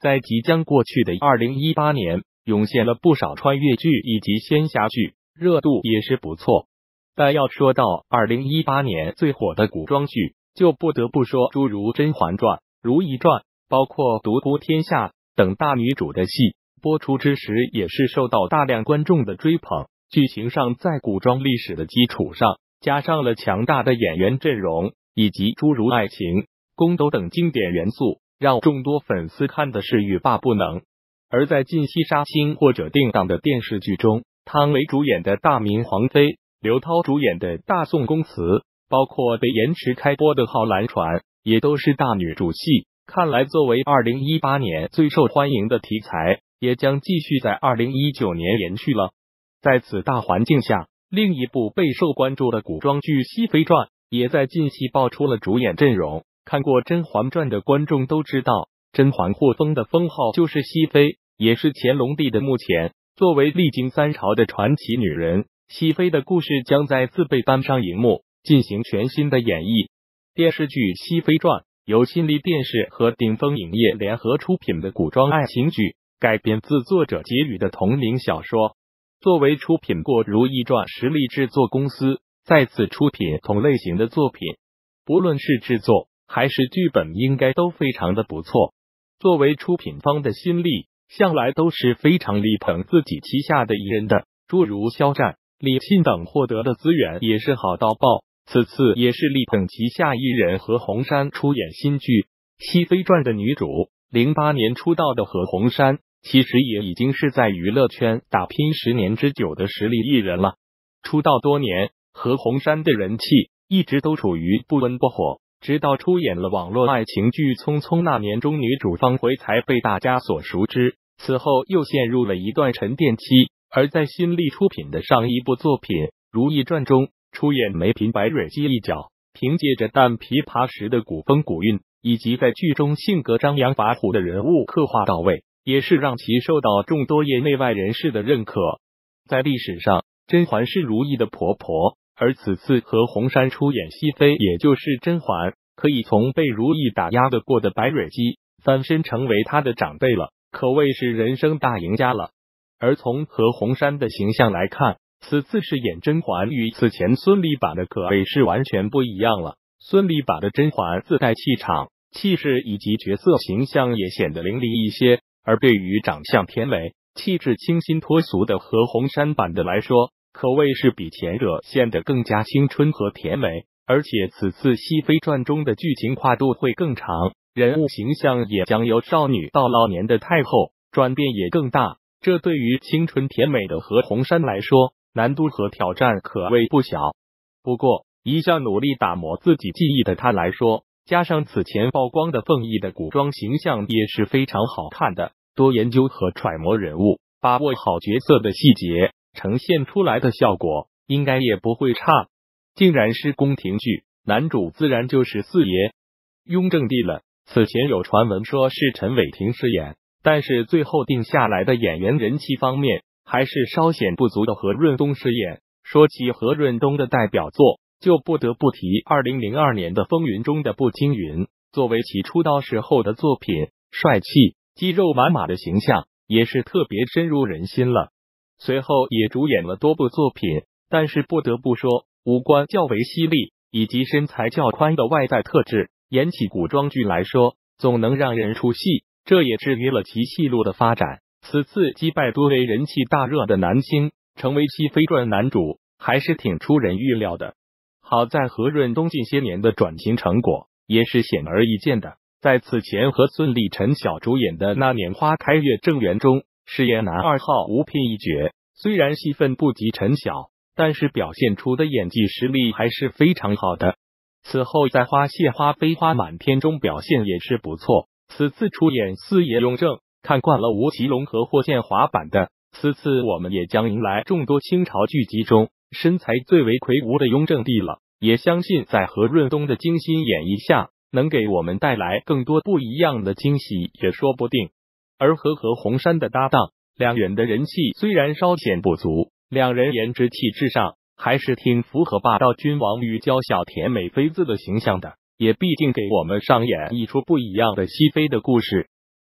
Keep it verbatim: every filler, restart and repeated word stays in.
在即将过去的二零一八年，涌现了不少穿越剧以及仙侠剧，热度也是不错。但要说到二零一八年最火的古装剧，就不得不说诸如《甄嬛传》《如懿传》，包括《独孤天下》等大女主的戏，播出之时也是受到大量观众的追捧。剧情上在古装历史的基础上，加上了强大的演员阵容，以及诸如爱情、宫斗等经典元素，让众多粉丝看的是欲罢不能。而在近期杀青或者定档的电视剧中，汤唯主演的《大明皇妃》，刘涛主演的《大宋宫词》，包括被延迟开播的《皓鸾传》，也都是大女主戏。看来作为二零一八年最受欢迎的题材，也将继续在二零一九年延续了。在此大环境下，另一部备受关注的古装剧《熹妃传》也在近期爆出了主演阵容。看过《甄嬛传》的观众都知道，甄嬛获封的封号就是熹妃，也是乾隆帝的墓前。作为历经三朝的传奇女人，熹妃的故事将再次被搬上荧幕，进行全新的演绎。电视剧《熹妃传》由新力电视和顶峰影业联合出品的古装爱情剧，改编自作者结语的同名小说。作为出品过《如懿传》实力制作公司，再次出品同类型的作品，不论是制作还是剧本，应该都非常的不错。作为出品方的新力，向来都是非常力捧自己旗下的艺人的，诸如肖战、李沁等获得的资源也是好到爆。此次也是力捧旗下艺人何鸿燊出演新剧《熹妃传》的女主。零八年出道的何鸿燊，其实也已经是在娱乐圈打拼十年之久的实力艺人了。出道多年，何鸿燊的人气一直都处于不温不火，直到出演了网络爱情剧《匆匆那年》中女主方茴才被大家所熟知，此后又陷入了一段沉淀期。而在新力出品的上一部作品《如懿传》中，出演梅嫔白蕊姬一角，凭借着淡琵琶时的古风古韵，以及在剧中性格张扬跋扈的人物刻画到位，也是让其受到众多业内外人士的认可。在历史上，甄嬛是如懿的婆婆，而此次何鸿燊出演熹妃，也就是甄嬛，可以从被如懿打压的过的白蕊姬翻身成为她的长辈了，可谓是人生大赢家了。而从何鸿燊的形象来看，此次饰演甄嬛与此前孙俪版的可谓是完全不一样了。孙俪版的甄嬛自带气场、气势以及角色形象也显得凌厉一些，而对于长相甜美、气质清新脱俗的何鸿燊版的来说，可谓是比前者显得更加青春和甜美。而且此次《熹妃传》中的剧情跨度会更长，人物形象也将由少女到老年的太后，转变也更大。这对于青春甜美的何鸿燊来说，难度和挑战可谓不小。不过，一向努力打磨自己技艺的他来说，加上此前曝光的凤仪的古装形象也是非常好看的。多研究和揣摩人物，把握好角色的细节，呈现出来的效果应该也不会差。竟然是宫廷剧，男主自然就是四爷雍正帝了。此前有传闻说是陈伟霆饰演，但是最后定下来的演员人气方面还是稍显不足的何润东饰演。说起何润东的代表作，就不得不提二零零二年的《风云》中的步惊云，作为其出道时候的作品，帅气肌肉满满的形象也是特别深入人心了。随后也主演了多部作品，但是不得不说，五官较为犀利以及身材较宽的外在特质，演起古装剧来说总能让人出戏，这也制约了其戏路的发展。此次击败多位人气大热的男星，成为《熹妃传》男主，还是挺出人预料的。好在何润东近些年的转型成果也是显而易见的，在此前和孙俪、陈晓主演的《那年花开月正圆》中饰演男二号吴聘一角，虽然戏份不及陈晓，但是表现出的演技实力还是非常好的。此后在《花谢花飞花满天》中表现也是不错。此次出演四爷雍正，看惯了吴奇隆和霍建华版的，此次我们也将迎来众多清朝剧集中身材最为魁梧的雍正帝了。也相信在何润东的精心演绎下，能给我们带来更多不一样的惊喜也说不定。而和何鸿燊的搭档，两人的人气虽然稍显不足，两人颜值气质上还是挺符合霸道君王与娇小甜美妃子的形象的，也毕竟给我们上演一出不一样的熹妃的故事。